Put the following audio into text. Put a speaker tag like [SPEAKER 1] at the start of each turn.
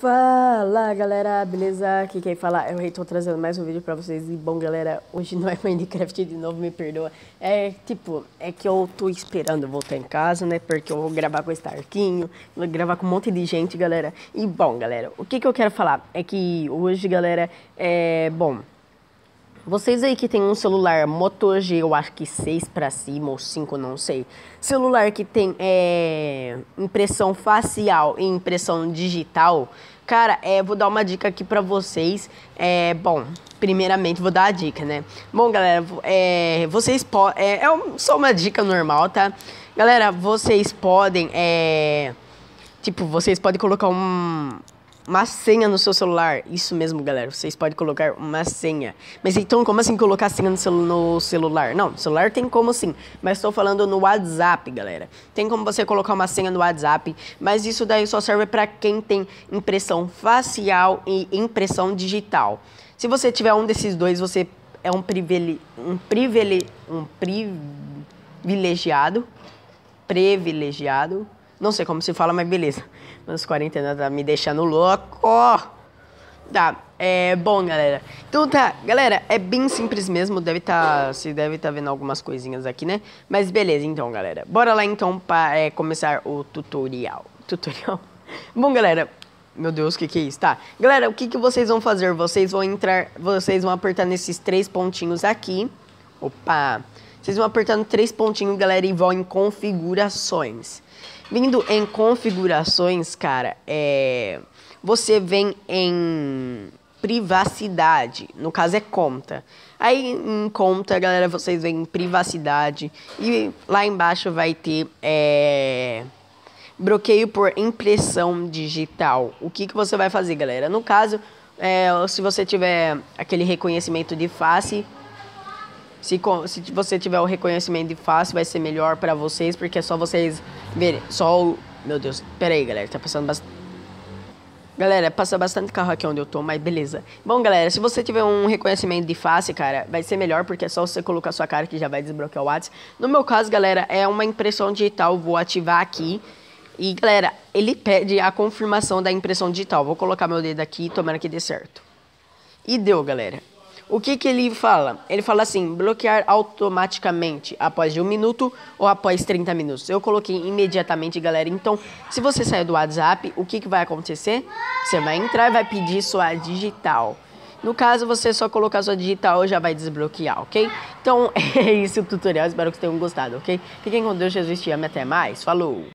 [SPEAKER 1] Fala galera, beleza? Aqui quem fala é o Rei, tô trazendo mais um vídeo pra vocês. E bom galera, hoje não é Minecraft de novo, me perdoa. É que eu tô esperando eu voltar em casa, né? Porque eu vou gravar com o Starquinho, vou gravar com um monte de gente, galera. E bom galera, o que eu quero falar é que hoje, galera, vocês aí que tem um celular Moto G, eu acho que 6 pra cima ou 5, não sei. Celular que tem impressão facial e impressão digital. Cara, vou dar uma dica aqui pra vocês. Primeiramente vou dar a dica, né? Bom, galera, vocês podem... só uma dica normal, tá? Galera, vocês podem... vocês podem colocar uma senha no seu celular. Isso mesmo, galera. Vocês podem colocar uma senha. Mas então, como assim colocar senha no celular? Não, no celular tem como sim. Mas estou falando no WhatsApp, galera. Tem como você colocar uma senha no WhatsApp. Mas isso daí só serve para quem tem impressão facial e impressão digital. Se você tiver um desses dois, você é um privilegiado. Não sei como se fala, mas beleza. Meus quarentena tá me deixando louco. Tá, bom, galera. Então tá, galera, é bem simples mesmo. Você deve tá vendo algumas coisinhas aqui, né? Mas beleza, então, galera. Bora lá, então, para começar o tutorial. Bom, galera, meu Deus, o que é isso? Tá, galera, o que vocês vão fazer? Vocês vão apertar nesses 3 pontinhos aqui. Opa! Vocês vão apertando 3 pontinhos, galera, e vão em configurações. Vindo em configurações, cara, você vem em privacidade, no caso é conta. Aí em conta, galera, vocês vêm em privacidade e lá embaixo vai ter bloqueio por impressão digital. O que você vai fazer, galera? No caso, se você tiver aquele reconhecimento de face... Se você tiver o reconhecimento de face, vai ser melhor pra vocês, porque é só vocês verem. Meu Deus, pera aí, galera, tá passando bastante... Galera, passa bastante carro aqui onde eu tô, mas beleza. Bom, galera, se você tiver um reconhecimento de face, cara, vai ser melhor, porque é só você colocar sua cara que já vai desbloquear o WhatsApp. No meu caso, galera, é uma impressão digital, vou ativar aqui. E, galera, ele pede a confirmação da impressão digital. Vou colocar meu dedo aqui, tomara que dê certo. E deu, galera. O que ele fala? Ele fala assim, bloquear automaticamente após 1 minuto ou após 30 minutos. Eu coloquei imediatamente, galera. Então, se você sair do WhatsApp, o que vai acontecer? Você vai entrar e vai pedir sua digital. No caso, você só colocar sua digital já vai desbloquear, ok? Então, é isso o tutorial. Espero que vocês tenham gostado, ok? Fiquem com Deus, Jesus te ama. Até mais. Falou!